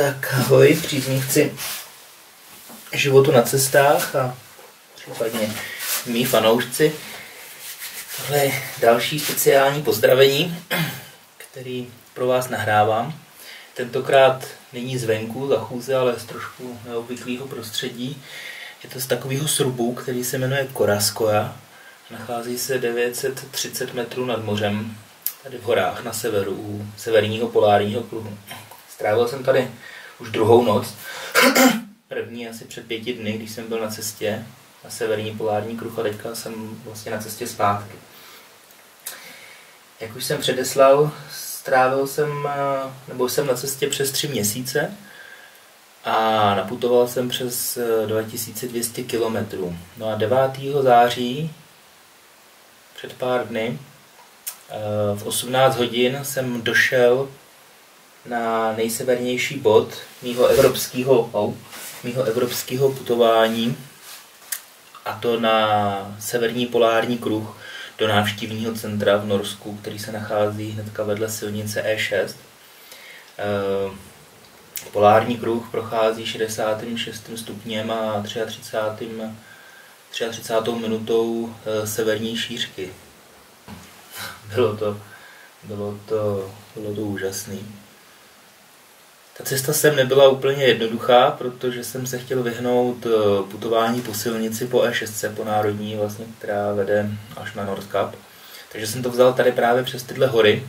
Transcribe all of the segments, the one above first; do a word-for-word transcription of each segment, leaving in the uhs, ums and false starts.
Tak ahoj, příznivci životu na cestách a případně mý fanoušci. Tohle je další speciální pozdravení, který pro vás nahrávám. Tentokrát není zvenku za chůze, ale z trošku neobvyklého prostředí. Je to z takového srubu, který se jmenuje Koraskoja. Nachází se devět set třicet metrů nad mořem, tady v horách na severu, u severního polárního kruhu. Strávil jsem tady už druhou noc. První asi před pěti dny, když jsem byl na cestě na severní polární kruh a teďka jsem vlastně na cestě zpátky. Jak už jsem předeslal, strávil jsem, nebo jsem na cestě přes tři měsíce a naputoval jsem přes dva tisíce dvě stě kilometrů. No a devátého září, před pár dny, v osmnáct hodin jsem došel na nejsevernější bod mýho evropského, oh, mýho evropského putování, a to na severní polární kruh do návštěvního centra v Norsku, který se nachází hnedka vedle silnice E šest. Polární kruh prochází šedesátým šestým stupněm a třiatřicátou třiatřicátou minutou severní šířky. Bylo to, bylo to, bylo to úžasný. Ta cesta sem nebyla úplně jednoduchá, protože jsem se chtěl vyhnout putování po silnici po E šest, po národní, vlastně, která vede až na Nordkapp. Takže jsem to vzal tady právě přes tyhle hory.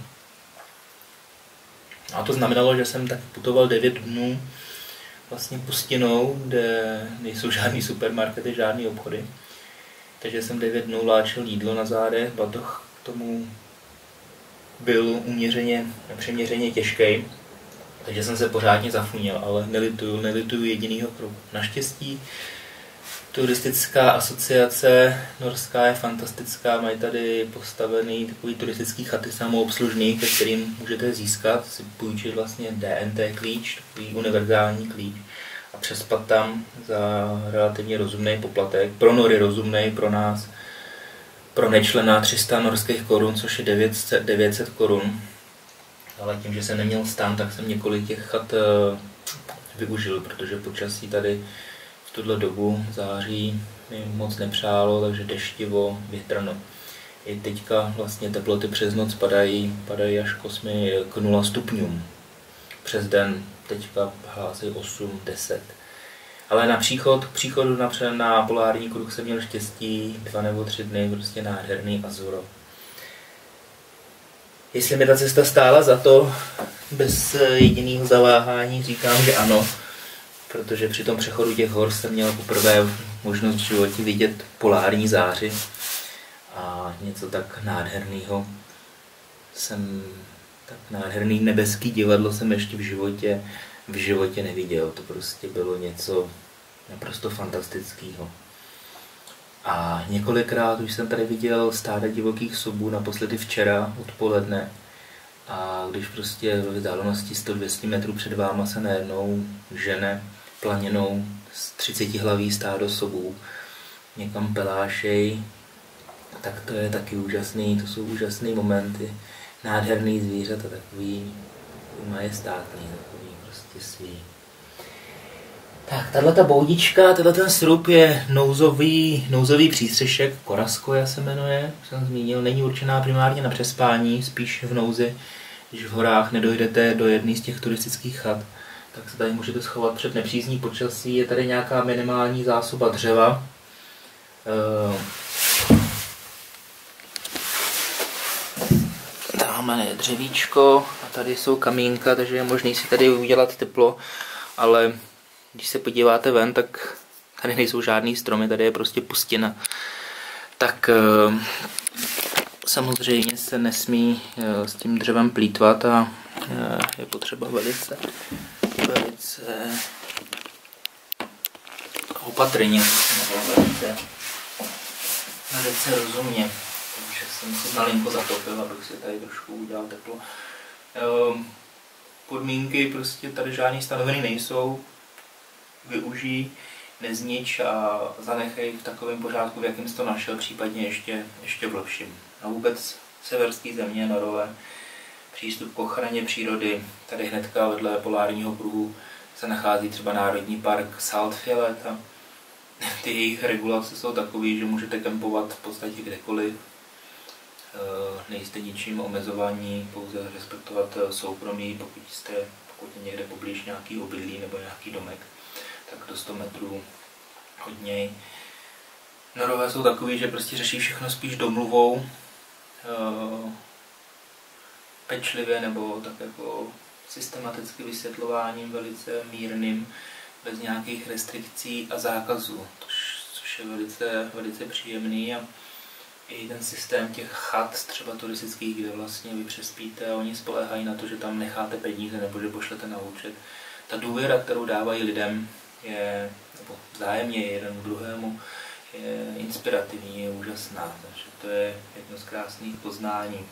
A to znamenalo, že jsem tak putoval devět dnů vlastně pustinou, kde nejsou žádný supermarkety, žádný obchody. Takže jsem devět dnů vláčel jídlo na zádech, batoh k tomu byl uměřeně, nepřeměřeně těžký. Takže jsem se pořádně zafunil, ale nelituju, nelituju jedinýho kruhu. Naštěstí turistická asociace norská je fantastická, mají tady postavený takový turistický chaty samoobslužný, ke kterým můžete získat, si půjčit vlastně D N T klíč, takový univerzální klíč a přespat tam za relativně rozumný poplatek. Pro Nory rozumný, pro nás, pro nečlena tři sta norských korun, což je devět set korun. Ale tím, že jsem neměl stan, tak jsem několik těch chat využil, protože počasí tady v tuhle dobu září mi moc nepřálo, takže deštivo, větrno. I teďka vlastně teploty přes noc padají, padají až k osmi, k nula stupňům. Přes den teďka hlásí osm deset. Ale na příchod, příchodu na, na polární kruh jsem měl štěstí, dva nebo tři dny, prostě nádherný Azuro. Jestli mi ta cesta stála za to, bez jediného zaváhání říkám, že ano, protože při tom přechodu těch hor jsem měl poprvé možnost v životě vidět polární záři a něco tak nádherného jsem, tak nádherný nebeský divadlo jsem ještě v životě, v životě neviděl. To prostě bylo něco naprosto fantastického. A několikrát už jsem tady viděl stáda divokých sobů, naposledy včera odpoledne. A když prostě ve vzdálenosti sto dvě stě metrů před váma se najednou žene planěnou z třicetihlaví stádo sobů někam pelášej, tak to je taky úžasný, to jsou úžasné momenty. Nádherný zvířata, takový majestátný, takový prostě svý. Tak, tato boudička, tenhle ten srub je nouzový, nouzový přístřešek, Koraskoja se jmenuje, jsem zmínil, není určená primárně na přespání, spíš v nouzi, když v horách nedojdete do jedné z těch turistických chat, tak se tady můžete schovat před nepřízní počasí, je tady nějaká minimální zásoba dřeva. Dáme dřevíčko a tady jsou kamínka, takže je možné si tady udělat teplo, ale když se podíváte ven, tak tady nejsou žádný stromy, tady je prostě pustina. Tak samozřejmě se nesmí s tím dřevem plýtvat a je potřeba velice, velice opatrně, velice, velice rozumně. Takže jsem si malinko zatopil, abych si tady trošku udělal teplo. Podmínky prostě tady žádný stanovený nejsou. Využij, neznič a zanechej v takovém pořádku, v jakém jsi to našel, případně ještě, ještě v lepším. A vůbec severské země, Norové, přístup k ochraně přírody, tady hnedka vedle polárního kruhu se nachází třeba Národní park Saltfjellet a ty jejich regulace jsou takové, že můžete kempovat v podstatě kdekoliv. Nejste ničím omezování, pouze respektovat soukromí, pokud jste pokud je někde poblíž nějaký obydlí nebo nějaký domek, tak do sto metrů hodněj. Norové jsou takový, že prostě řeší všechno spíš domluvou, pečlivě nebo tak jako systematicky vysvětlováním, velice mírným, bez nějakých restrikcí a zákazů, což je velice, velice příjemný. A i ten systém těch chat, třeba turistických, kde vlastně vy přespíte a oni spoléhají na to, že tam necháte peníze nebo že pošlete na účet. Ta důvěra, kterou dávají lidem, je, nebo vzájemně jeden k druhému, je inspirativní, je úžasná. Takže to je jedno z krásných poznání.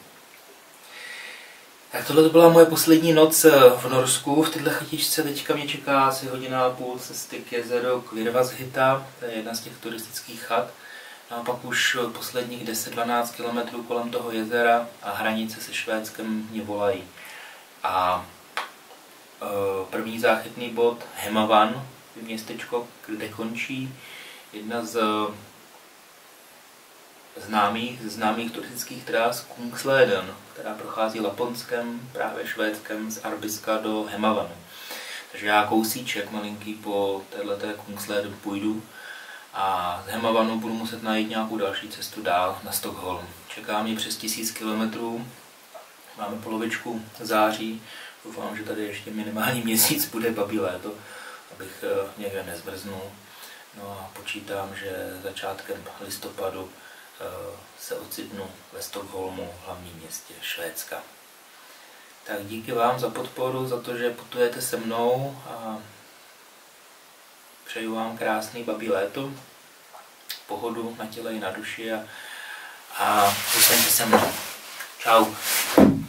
Tak tohle to byla moje poslední noc v Norsku. V této chatičce teďka mě čeká asi hodina a půl cesty k jezeru Kvirvathhytta, to je jedna z těch turistických chat. No a pak už posledních deset dvanáct kilometrů kolem toho jezera a hranice se Švédskem mě volají. A e, první záchytný bod Hemavan, městečko, kde končí jedna z známých, známých turistických tras Kungsleden, která prochází Laponskem, právě Švédskem, z Arbiska do Hemavanu. Takže já kousíček malinký po této Kungsleden půjdu a z Hemavanu budu muset najít nějakou další cestu dál na Stockholm. Čeká mě přes tisíc kilometrů, máme polovičku září, doufám, že tady ještě minimální měsíc bude babí léto, abych někde nezbrznul. No a počítám, že začátkem listopadu se ocitnu ve Stockholmu, hlavním městě Švédska. Tak díky vám za podporu, za to, že putujete se mnou a přeju vám krásný babí léto, pohodu na těle i na duši a, a zůstaňte se mnou. Čau.